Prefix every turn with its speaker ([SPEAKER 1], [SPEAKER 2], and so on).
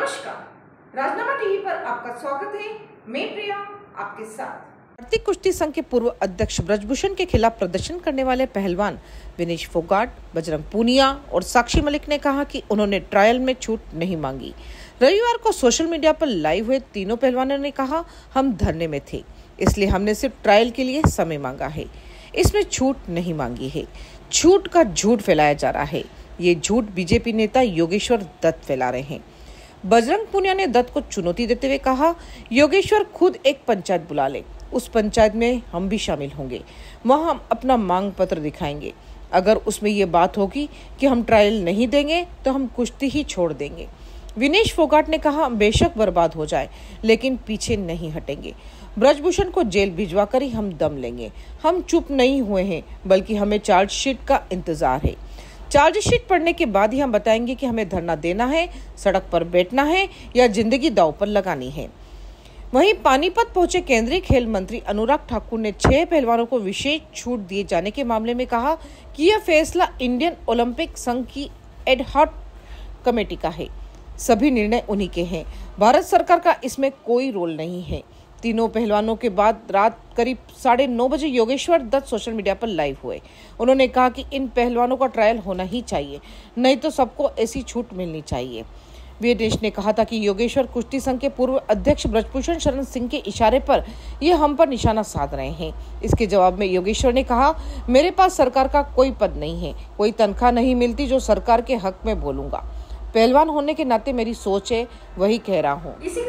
[SPEAKER 1] नमस्कार, राजनामा टीवी पर आपका स्वागत है। मैं प्रिया आपके साथ।
[SPEAKER 2] भारतीय कुश्ती संघ के पूर्व अध्यक्ष ब्रजभूषण के खिलाफ प्रदर्शन करने वाले पहलवान विनेश फोगाट, बजरंग पूनिया और साक्षी मलिक ने कहा कि उन्होंने ट्रायल में छूट नहीं मांगी। रविवार को सोशल मीडिया पर लाइव हुए तीनों पहलवानों ने कहा, हम धरने में थे, इसलिए हमने सिर्फ ट्रायल के लिए समय मांगा है, इसमें छूट नहीं मांगी है। छूट का झूठ फैलाया जा रहा है। ये झूठ बीजेपी नेता योगेश्वर दत्त फैला रहे हैं। बजरंग पूनिया ने दत्त को चुनौती देते हुए कहा, योगेश्वर खुद एक पंचायत बुला ले, उस पंचायत में हम भी शामिल होंगे, वहां हम अपना मांग पत्र दिखाएंगे। अगर उसमें ये बात होगी कि हम ट्रायल नहीं देंगे तो हम कुश्ती ही छोड़ देंगे। विनेश फोगाट ने कहा, बेशक बर्बाद हो जाए लेकिन पीछे नहीं हटेंगे। ब्रजभूषण को जेल भिजवा कर ही हम दम लेंगे। हम चुप नहीं हुए हैं, बल्कि हमें चार्जशीट का इंतजार है। चार्जशीट पढ़ने के बाद ही हम बताएंगे कि हमें धरना देना है, सड़क पर बैठना है या जिंदगी दांव पर लगानी है। वहीं पानीपत पहुंचे केंद्रीय खेल मंत्री अनुराग ठाकुर ने 6 पहलवानों को विशेष छूट दिए जाने के मामले में कहा कि यह फैसला इंडियन ओलंपिक संघ की एड हॉक कमेटी का है। सभी निर्णय उन्हीं के हैं। भारत सरकार का इसमें कोई रोल नहीं है। तीनों पहलवानों के बाद रात करीब 9:30 बजे योगेश्वर दत्त सोशल मीडिया पर लाइव हुए। उन्होंने कहा कि इन पहलवानों का ट्रायल होना ही चाहिए, नहीं तो सबको ऐसी छूट मिलनी चाहिए। विनेश ने कहा था कि योगेश्वर कुश्ती संघ के पूर्व अध्यक्ष ब्रजभूषण शरण सिंह के इशारे पर ये हम पर निशाना साध रहे हैं। इसके जवाब में योगेश्वर ने कहा, मेरे पास सरकार का कोई पद नहीं है, कोई तनख्वाह नहीं मिलती जो सरकार के हक में बोलूंगा। पहलवान होने के नाते मेरी सोच है, वही कह रहा हूँ।